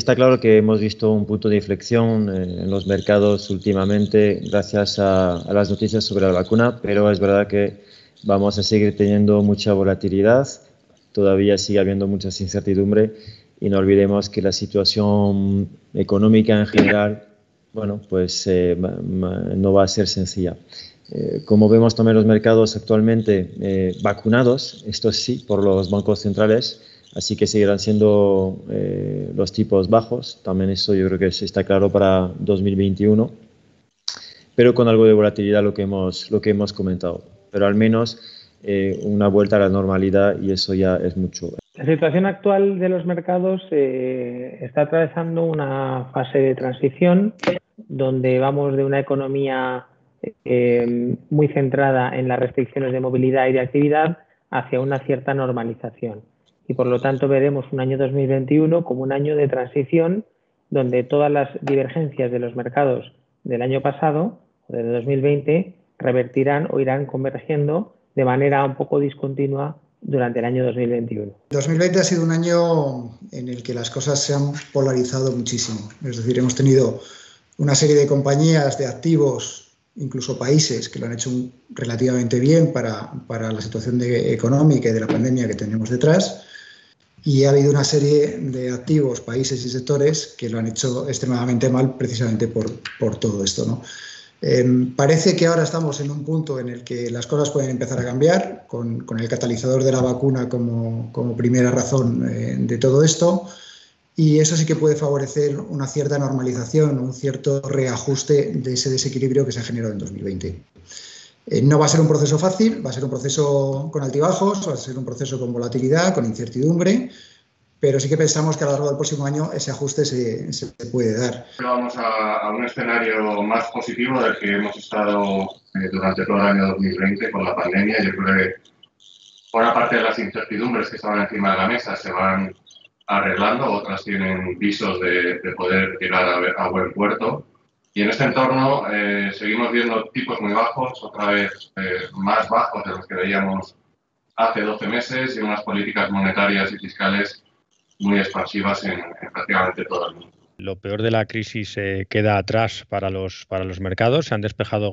está claro que hemos visto un punto de inflexión en los mercados últimamente gracias a las noticias sobre la vacuna, pero es verdad que vamos a seguir teniendo mucha volatilidad, todavía sigue habiendo mucha incertidumbre y no olvidemos que la situación económica en general, bueno, pues no va a ser sencilla. Como vemos también los mercados actualmente vacunados, esto sí, por los bancos centrales, así que seguirán siendo los tipos bajos. También eso yo creo que está claro para 2021, pero con algo de volatilidad lo que hemos comentado. Pero al menos una vuelta a la normalidad y eso ya es mucho. La situación actual de los mercados está atravesando una fase de transición donde vamos de una economía muy centrada en las restricciones de movilidad y de actividad hacia una cierta normalización. Y por lo tanto veremos un año 2021 como un año de transición donde todas las divergencias de los mercados del año pasado, o de 2020, revertirán o irán convergiendo de manera un poco discontinua durante el año 2021. 2020 ha sido un año en el que las cosas se han polarizado muchísimo. Es decir, hemos tenido una serie de compañías, de activos, incluso países que lo han hecho relativamente bien para la situación económica y de la pandemia que tenemos detrás. Y ha habido una serie de activos, países y sectores que lo han hecho extremadamente mal precisamente por todo esto, ¿no? Parece que ahora estamos en un punto en el que las cosas pueden empezar a cambiar con el catalizador de la vacuna como primera razón de todo esto, y eso sí que puede favorecer una cierta normalización, un cierto reajuste de ese desequilibrio que se ha generado en 2020. No va a ser un proceso fácil, va a ser un proceso con altibajos, va a ser un proceso con volatilidad, con incertidumbre, pero sí que pensamos que a lo largo del próximo año ese ajuste se puede dar. Vamos a un escenario más positivo del que hemos estado durante todo el año 2020 con la pandemia. Yo creo que buena parte de las incertidumbres que estaban encima de la mesa se van arreglando, otras tienen visos de poder llegar a buen puerto. Y en este entorno seguimos viendo tipos muy bajos, otra vez más bajos de los que veíamos hace 12 meses y unas políticas monetarias y fiscales muy expansivas en prácticamente todo el mundo. Lo peor de la crisis queda atrás para los mercados. Se han despejado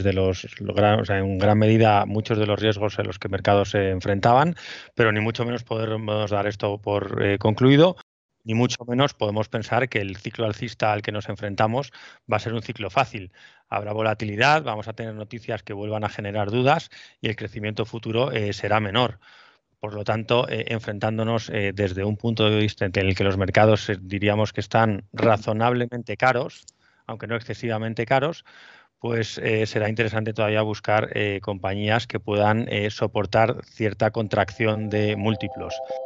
en gran medida muchos de los riesgos en los que mercados se enfrentaban, pero ni mucho menos podemos dar esto por concluido, ni mucho menos podemos pensar que el ciclo alcista al que nos enfrentamos va a ser un ciclo fácil. Habrá volatilidad, vamos a tener noticias que vuelvan a generar dudas y el crecimiento futuro será menor. Por lo tanto, enfrentándonos desde un punto de vista en el que los mercados diríamos que están razonablemente caros, aunque no excesivamente caros, pues será interesante todavía buscar compañías que puedan soportar cierta contracción de múltiplos.